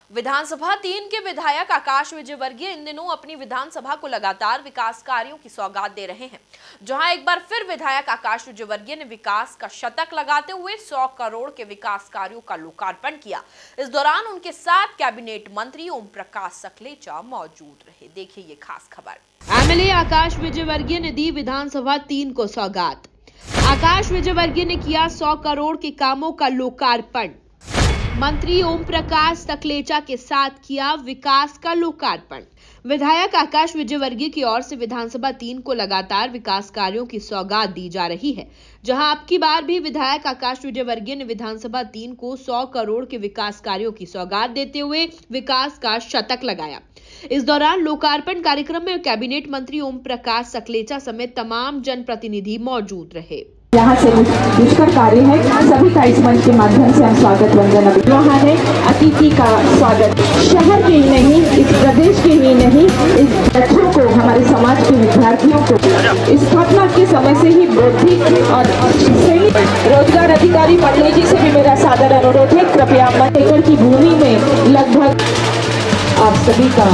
विधानसभा 3 के विधायक आकाश विजयवर्गीय इन दिनों अपनी विधानसभा को लगातार विकास कार्यों की सौगात दे रहे हैं। जहां एक बार फिर विधायक आकाश विजयवर्गीय ने विकास का शतक लगाते हुए 100 करोड़ के विकास कार्यों का लोकार्पण किया। इस दौरान उनके साथ कैबिनेट मंत्री ओम प्रकाश सकलेचा मौजूद रहे। देखिए ये खास खबर। एमएलए आकाश विजयवर्गीय ने दी विधानसभा 3 को सौगात। आकाश विजयवर्गीय ने किया 100 करोड़ के कामों का लोकार्पण। मंत्री ओम प्रकाश सकलेचा के साथ किया विकास का लोकार्पण। विधायक आकाश विजयवर्गीय की ओर से विधानसभा 3 को लगातार विकास कार्यों की सौगात दी जा रही है। जहां अब की बार भी विधायक आकाश विजयवर्गीय ने विधानसभा 3 को 100 करोड़ के विकास कार्यों की सौगात देते हुए विकास का शतक लगाया। इस दौरान लोकार्पण कार्यक्रम में कैबिनेट मंत्री ओम प्रकाश सकलेचा समेत तमाम जनप्रतिनिधि मौजूद रहे। यहाँ से दुष्कर कार्य है, सभी का इस मंच के माध्यम से हम स्वागत वंदन वहाँ है। अतिथि का स्वागत शहर के ही नहीं, इस प्रदेश के ही नहीं, इस बच्चों को, हमारे समाज के विद्यार्थियों को इस स्थापना के समय से ही बौद्धिक और रोजगार अधिकारी मंडली जी से भी मेरा सादर अनुरोध है, कृपया मत एकड़ की भूमि में लगभग आप सभी का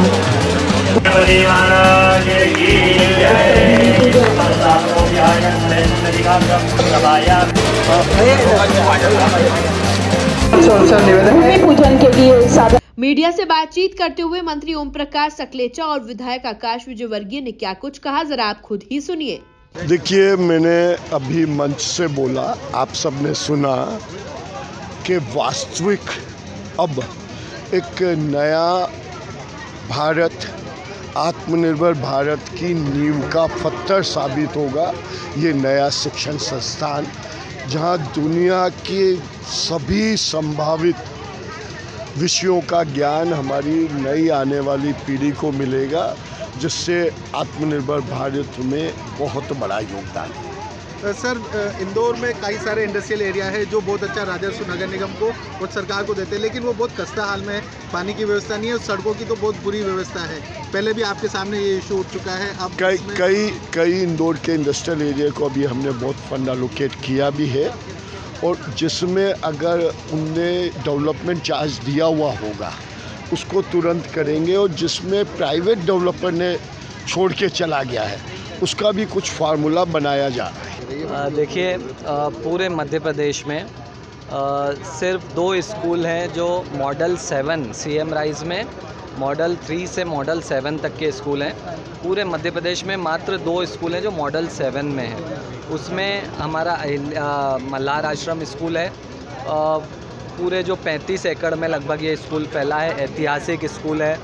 पूजन के लिए। मीडिया से बातचीत करते हुए मंत्री ओम प्रकाश सकलेचा और विधायक आकाश विजयवर्गीय ने क्या कुछ कहा, जरा आप खुद ही सुनिए। देखिए, मैंने अभी मंच से बोला, आप सबने सुना कि वास्तविक अब एक नया भारत, आत्मनिर्भर भारत की नींव का पत्थर साबित होगा ये नया शिक्षण संस्थान, जहां दुनिया के सभी संभावित विषयों का ज्ञान हमारी नई आने वाली पीढ़ी को मिलेगा, जिससे आत्मनिर्भर भारत में बहुत बड़ा योगदान है। सर, इंदौर में कई सारे इंडस्ट्रियल एरिया है जो बहुत अच्छा राजस्व नगर निगम को और सरकार को देते हैं, लेकिन वो बहुत खस्ता हाल में है। पानी की व्यवस्था नहीं है और सड़कों की तो बहुत बुरी व्यवस्था है। पहले भी आपके सामने ये इशू उठ चुका है। अब कई इंदौर के इंडस्ट्रियल एरिया को अभी हमने बहुत फंड एलोकेट किया भी है, और जिसमें अगर उनने डेवलपमेंट चार्ज दिया हुआ होगा उसको तुरंत करेंगे, और जिसमें प्राइवेट डेवलपर ने छोड़ के चला गया है उसका भी कुछ फार्मूला बनाया जा रहा है। देखिए, पूरे मध्य प्रदेश में सिर्फ 2 स्कूल हैं जो मॉडल 7 सीएम राइज में, मॉडल 3 से मॉडल 7 तक के स्कूल हैं। पूरे मध्य प्रदेश में मात्र 2 स्कूल हैं जो मॉडल 7 में हैं। उसमें हमारा मल्हार आश्रम स्कूल है। पूरे जो 35 एकड़ में लगभग ये स्कूल फैला है, ऐतिहासिक स्कूल है।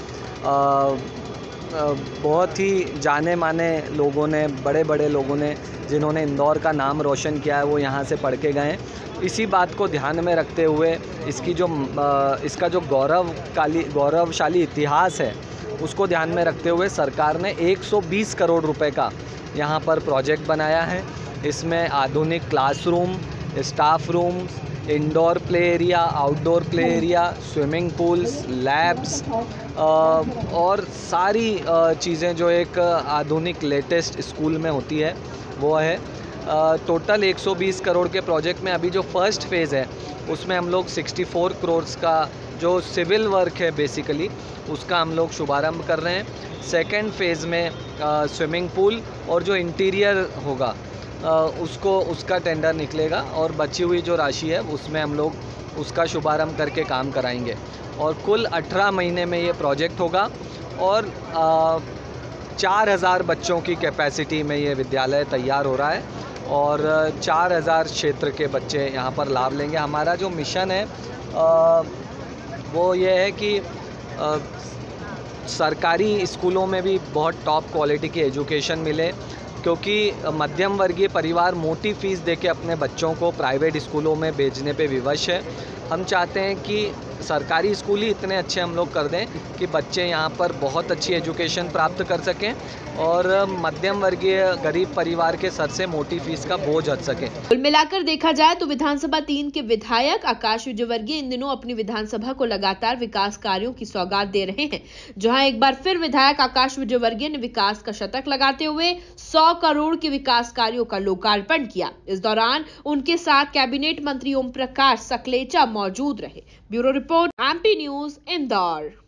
बहुत ही जाने माने लोगों ने, बड़े बड़े लोगों ने जिन्होंने इंदौर का नाम रोशन किया है, वो यहाँ से पढ़ के गए। इसी बात को ध्यान में रखते हुए इसका जो गौरवशाली इतिहास है उसको ध्यान में रखते हुए सरकार ने 120 करोड़ रुपए का यहाँ पर प्रोजेक्ट बनाया है। इसमें आधुनिक classroom, staff room, indoor play area, outdoor play area, swimming pools, labs और सारी चीज़ें जो एक आधुनिक लेटेस्ट स्कूल में होती है वो है। टोटल 120 करोड़ के प्रोजेक्ट में अभी जो फर्स्ट फेज़ है उसमें हम लोग 64 करोड़ का जो सिविल वर्क है बेसिकली उसका हम लोग शुभारंभ कर रहे हैं। सेकेंड फेज़ में स्विमिंग पूल और जो इंटीरियर होगा उसका टेंडर निकलेगा, और बची हुई जो राशि है उसमें हम लोग उसका शुभारंभ करके काम कराएंगे। और कुल 18 महीने में ये प्रोजेक्ट होगा, और 4000 बच्चों की कैपेसिटी में ये विद्यालय तैयार हो रहा है, और 4000 क्षेत्र के बच्चे यहाँ पर लाभ लेंगे। हमारा जो मिशन है वो ये है कि सरकारी स्कूलों में भी बहुत टॉप क्वालिटी की एजुकेशन मिले, क्योंकि मध्यम वर्गीय परिवार मोटी फीस देके अपने बच्चों को प्राइवेट स्कूलों में भेजने पे विवश है। हम चाहते हैं कि सरकारी स्कूल ही इतने अच्छे हम लोग कर दें कि बच्चे यहाँ पर बहुत अच्छी एजुकेशन प्राप्त कर सकें और मध्यम वर्गीय गरीब परिवार के सर से मोटी फीस का बोझ हट सके। कुल मिलाकर देखा जाए तो विधानसभा 3 के विधायक आकाश विजयवर्गीय इन दिनों अपनी विधानसभा को लगातार विकास कार्यों की सौगात दे रहे हैं, जहां एक बार फिर विधायक आकाश विजयवर्गीय ने विकास का शतक लगाते हुए 100 करोड़ के विकास कार्यों का लोकार्पण किया। इस दौरान उनके साथ कैबिनेट मंत्री ओम प्रकाश सकलेचा मौजूद रहे। Bureau report, MP news, Indore.